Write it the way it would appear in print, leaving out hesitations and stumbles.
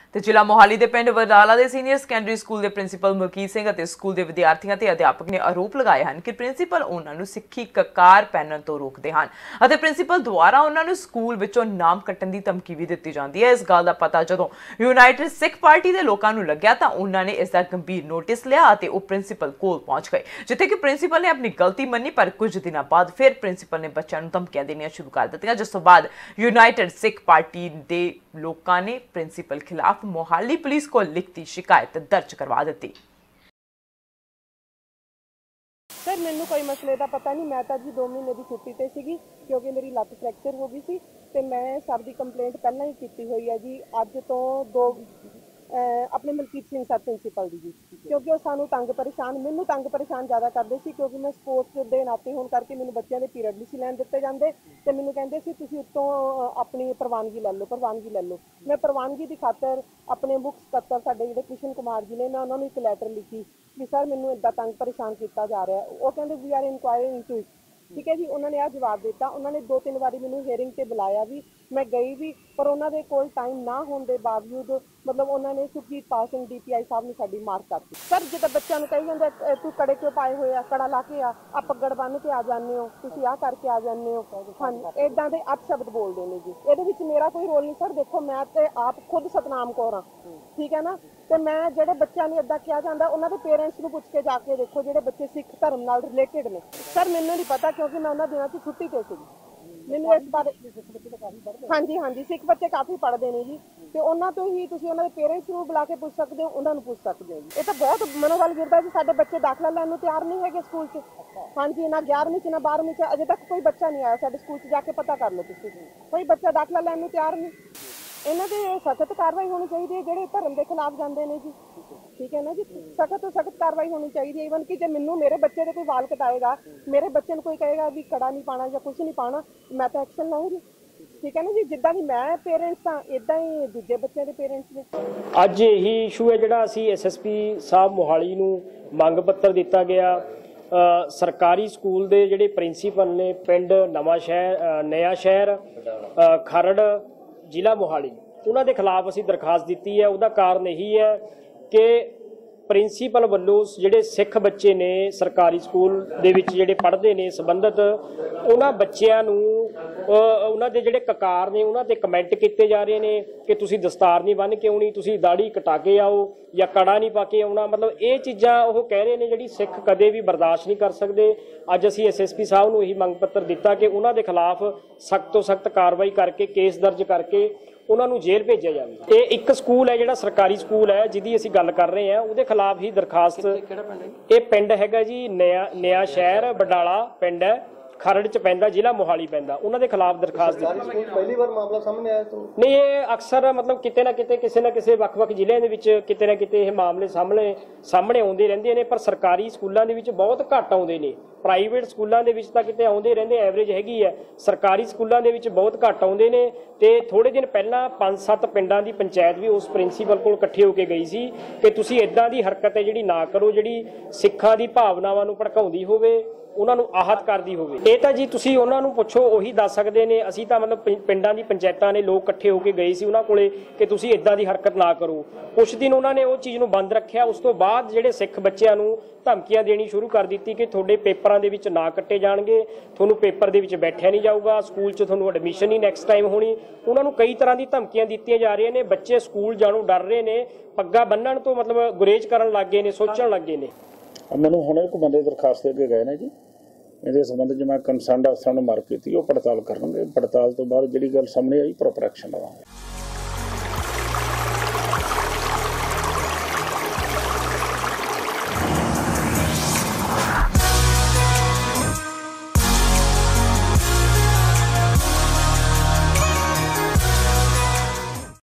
ਤੇ ਜ਼ਿਲ੍ਹਾ ਮੋਹਾਲੀ ਦੇ ਪਿੰਡ ਵਡਾਲਾ ਦੇ ਸੀਨੀਅਰ ਸੈਕੰਡਰੀ ਸਕੂਲ ਦੇ ਪ੍ਰਿੰਸੀਪਲ ਮਲਕੀਤ ਸਿੰਘ ਅਤੇ ਸਕੂਲ ਦੇ ਵਿਦਿਆਰਥੀਆਂ ਤੇ ਅਧਿਆਪਕ ਨੇ ਆਰੋਪ ਲਗਾਏ ਹਨ ਕਿ ਪ੍ਰਿੰਸੀਪਲ ਉਹਨਾਂ ਨੂੰ ਸਿੱਖੀ ਕਕਾਰ ਪਹਿਨਣ ਤੋਂ ਰੋਕਦੇ ਹਨ ਅਤੇ ਪ੍ਰਿੰਸੀਪਲ ਦੁਆਰਾ ਉਹਨਾਂ ਨੂੰ ਸਕੂਲ ਵਿੱਚੋਂ ਨਾਮ ਕੱਟਣ ਦੀ ਧਮਕੀ ਵੀ ਦਿੱਤੀ ਜਾਂਦੀ ਹੈ। ਇਸ ਗੱਲ ਦਾ ਪਤਾ ਜਦੋਂ ਯੂਨਾਈਟਿਡ ਸਿੱਖ ਪਾਰਟੀ ਦੇ ਲੋਕਾਂ ਨੂੰ ਲੱਗਿਆ ਤਾਂ ਉਹਨਾਂ ਨੇ ਇਸ ਦਾ ਗੰਭੀਰ ਨੋਟਿਸ ਲਿਆ ਅਤੇ ਉਹ ਪ੍ਰਿੰਸੀਪਲ ਕੋਲ ਪਹੁੰਚ ਗਏ, ਜਿੱਥੇ ਕਿ ਪ੍ਰਿੰਸੀਪਲ ਨੇ ਆਪਣੀ ਗਲਤੀ ਮੰਨੀ। ਪਰ ਕੁਝ ਦਿਨਾਂ ਬਾਅਦ ਫਿਰ ਪ੍ਰਿੰਸੀਪਲ ਨੇ ਬੱਚਿਆਂ ਨੂੰ ਧਮਕੀਆਂ ਦੇਣੀਆਂ ਸ਼ੁਰੂ ਕਰ ਦਿੱਤੀਆਂ, ਜਿਸ ਤੋਂ ਬਾਅਦ ਯੂਨਾਈਟਿਡ ਸਿੱਖ ਪਾਰਟੀ ਦੇ ਲੋਕਾਂ ਨੇ ਪ੍ਰਿੰਸੀਪਲ ਖਿਲਾਫ ਮੋਹਾਲੀ पुलिस को लिखती शिकायत दर्ज करवा दी। सर मैनू कोई मसले का पता नहीं, मैं तो जी 2 महीने की छुट्टी ते सीगी क्योंकि मेरी लत्त फ्रैक्चर हो गई सी ते मैं सब की कंप्लेंट पहला ही की हुई है जी। अज तो 2 अपने मलकीत सिंह सर प्रिंसीपल जी, क्योंकि वो सानू तंग परेशान मैनू तंग परेशान ज़्यादा करते सी, क्योंकि मैं स्पोर्ट्स के नाते होने करके मैनू बच्चों के पीरियड नहीं सी लैन दिते जाते ते मैनू कहते सी तुसीं उत्तों अपनी प्रवानगी ले लो। मैं प्रवानगी की खातर अपने मुख सकत्तर साडे जिहड़े कृष्ण कुमार जी ने, मैं उन्होंने एक लैटर लिखी कि सर मैनू इदां तंग परेशान किया जा रहा है। वो कहते we are enquiring into it, ठीक है जी। उन्होंने यह जवाब दिता, उन्होंने 2-3 बारी मैनू हेयरिंग से बुलाया भी, मैं गई भी, पर उन्होंने कोल टाइम ना होने के बावजूद मतलब उन्होंने सुखजीत पाल सिंह DPI साहब ने साडी मार करती। सर जो बच्चों कही जाते तू कड़े क्यों पाए हुए आ, कड़ा ला के आ पगड़ बन के आ जाने हो, तुसीं आ करके आ जाने हो, हाँ इदां दे अपशब्द बोलते हैं जी। ये मेरा कोई रोल नहीं सर, देखो मैं तो आप खुद सतनाम कौर हाँ, ठीक है ना। तो मैं जो बच्चों ने इदा किया जाता उन्होंने पेरेंट्स को पूछ के जाके देखो जो बच्चे सिख धर्म नाल रिलेटेड ने। सर मैनू नहीं पता क्योंकि मैं उन्होंने दिनों की छुट्टी ते सी, मैनू इस बारे हाँ जी सिख बच्चे काफ़ी पढ़ते हैं जी, तो उन्होंने तो ही तुसीं उन्होंने पेरेंट्स को बुला के पूछ सकते हो, उन्होंने पूछ सकते हो जी। ये तो बहुत मनोबल गिरता जी, साडे बच्चे दाखला लैन तैयार नहीं है स्कूल च, हाँ जी ना 11वीं च ना 12वीं च अजे तक कोई बच्चा नहीं आया साडे स्कूल च, जाके पता कर लो तुसीं, कोई बच्चा दाखला लैन तैयार नहीं। इन्हां दे सख्त कार्रवाई होनी चाहिए है जिहड़े धर्म के खिलाफ जाते हैं जी, ठीक है ना जी। सख्त तो सख्त कार्रवाई होनी चाहिए। इवन कि जो मैनू मेरे बच्चे के कोई वाल कटाएगा, मेरे बच्चे को कोई कहेगा भी कड़ा नहीं पाना या कुछ नहीं पाना, मैं तो एक्शन लाऊंगी, ठीक है ना जी। जिद्दां दी मैं पेरेंट्स हाँ इदां ही दूजे बच्चों के पेरेंट्स ने। अज यही इशू है जिहड़ा असीं SSP साहब मोहाली नूं मंग पत्र दिता गया। सरकारी स्कूल के जिहड़े प्रिंसीपल ने पिंड नया शहर खरड़ जिला मोहाली, उन्होंने खिलाफ असीं दरखास्त दी है। उसका कारण यही है कि प्रिंसीपल वालों जिहड़े सिख बच्चे ने सरकारी स्कूल दे विच जिहड़े पढ़ते हैं संबंधित उन्हां बच्चिआं नूं उन्हां दे जिहड़े ककार ने उन्हां ते कमेंट किए जा रहे हैं कि तुसीं दस्तार नहीं बन के आउणी, तुसीं दाढ़ी कटा के आओ या कड़ा नहीं पा के आउणा। मतलब ये चीज़ां वो कह रहे हैं जिहड़ी सिख कदे भी बर्दाश्त नहीं कर सकते। अज असीं SSP साहब नूं यही मंग पत्र दिता कि उन्हां दे खिलाफ सख्त तो सख्त कार्रवाई करके केस दर्ज करके उन्होंने जेल भेजा जाए। ये एक स्कूल है जिहड़ा सरकारी स्कूल है जिहदी असीं गल कर रहे हैं, उसदे खिलाफ ही दरखास्त। ये पिंड हैगा जी नया शहर वडाला पिंड है, खरड़ च पैंदा, जिला मोहाली पैंदा, उन्होंने खिलाफ दरखास्त दी। पहली बार मामला सामने आया तो नहीं, ये अक्सर मतलब किते ना किते किसी ना किसी ਵੱਖ-ਵੱਖ ਜ਼ਿਲ੍ਹਿਆਂ ਦੇ ਵਿੱਚ ਕਿਤੇ ਨਾ ਕਿਤੇ ਇਹ ਮਾਮਲੇ ਸਾਹਮਣੇ ਆਉਂਦੇ ਰਹਿੰਦੇ ਨੇ, ਪਰ ਸਰਕਾਰੀ ਸਕੂਲਾਂ ਦੇ ਵਿੱਚ ਬਹੁਤ ਘੱਟ ਆਉਂਦੇ ਨੇ। ਪ੍ਰਾਈਵੇਟ ਸਕੂਲਾਂ ਦੇ ਵਿੱਚ ਤਾਂ ਕਿਤੇ ਆਉਂਦੇ ਰਹਿੰਦੇ, ਐਵਰੇਜ ਹੈਗੀ ਹੈ। ਸਰਕਾਰੀ ਸਕੂਲਾਂ ਦੇ ਵਿੱਚ ਬਹੁਤ ਘੱਟ ਆਉਂਦੇ ਨੇ। ਤੇ ਥੋੜੇ ਦਿਨ ਪਹਿਲਾਂ 5-7 ਪਿੰਡਾਂ ਦੀ ਪੰਚਾਇਤ ਵੀ ਉਸ ਪ੍ਰਿੰਸੀਪਲ ਕੋਲ ਇਕੱਠੇ ਹੋ ਕੇ ਗਈ ਸੀ ਕਿ ਤੁਸੀਂ ਇਦਾਂ ਦੀ ਹਰਕਤ ਹੈ ਜਿਹੜੀ ਨਾ ਕਰੋ, ਜਿਹੜੀ ਸਿੱਖਾਂ ਦੀ ਭਾਵਨਾਵਾਂ ਨੂੰ ਭੜਕਾਉਂਦੀ ਹੋਵੇ, ਉਹਨਾਂ ਨੂੰ आहत ਕਰਦੀ ਹੋਵੇ। ਇਹ ਤਾਂ ਜੀ ਤੁਸੀਂ ਉਹਨਾਂ ਨੂੰ ਪੁੱਛੋ, ਉਹੀ ਦੱਸ ਸਕਦੇ ਨੇ। ਅਸੀਂ ਤਾਂ ਮਤਲਬ ਪਿੰਡਾਂ ਦੀ ਪੰਚਾਇਤਾਂ ਨੇ ਲੋਕ ਇਕੱਠੇ ਹੋ ਕੇ ਗਏ ਸੀ ਉਹਨਾਂ ਕੋਲੇ ਕਿ ਤੁਸੀਂ ਇਦਾਂ ਦੀ ਹਰਕਤ ਨਾ ਕਰੋ। ਕੁਛ ਦਿਨ ਉਹਨਾਂ ਨੇ ਉਹ ਚੀਜ਼ ਨੂੰ ਬੰਦ ਰੱਖਿਆ। ਉਸ ਤੋਂ ਬਾਅਦ ਜਿਹੜੇ ਸਿੱਖ ਬੱਚਿਆਂ ਨੂੰ ਧਮਕੀਆਂ ਦੇਣੀ ਸ਼ੁਰੂ ਕਰ ਦਿੱਤੀ ਕਿ ਤੁਹਾਡੇ ਪੇਪਰਾਂ ਦੇ ਵਿੱਚ ਨਾ ਕੱਟੇ ਜਾਣਗੇ, ਤੁਹਾਨੂੰ ਪੇਪਰ ਦੇ ਵਿੱਚ ਬੈਠਿਆ ਨਹੀਂ ਜਾਊਗਾ, ਸਕੂਲ 'ਚ ਤੁਹਾਨੂੰ ਐਡਮਿਸ਼ਨ ਹੀ ਨੈਕਸਟ ਟਾਈਮ ਹੋਣੀ। ਉਹਨਾਂ ਨੂੰ ਕਈ ਤਰ੍ਹਾਂ ਦੀ ਧਮਕੀਆਂ ਦਿੱਤੀਆਂ ਜਾ ਰਹੀਆਂ ਨੇ। ਬੱਚੇ ਸਕੂਲ ਜਾਣੋਂ ਡਰ ਰਹੇ ਨੇ, ਪੱਗਾਂ ਬੰਨਣ ਤੋਂ ਮਤਲਬ ਗੁਰੇਜ਼ ਕਰਨ ਲੱਗ ਗਏ ਨੇ, ਸੋਚਣ ਲੱਗੇ ਨੇ। ਮੈਨੂੰ ਹੁਣ ਇੱਕ ਬੰਦੇ ਦਰਖਾਸਤ ਦੇ ਕੇ ਗਏ ਨੇ ਜੀ, ਇਹਦੇ ਸੰਬੰਧ 'ਚ ਮੈਂ ਕੰਸਰਨਡ ਅਫਸਰਾਂ ਨੂੰ ਮਾਰਕ ਕੀਤੀ, ਉਹ ਪੜਤਾਲ ਕਰਨਗੇ। ਪੜਤਾਲ ਤੋਂ ਬਾਅਦ ਜਿਹੜੀ ਗੱਲ ਸਾਹਮਣੇ ਆਈ ਪ੍ਰੋਪਰ ਐਕਸ਼ਨ ਲਵਾਂਗੇ।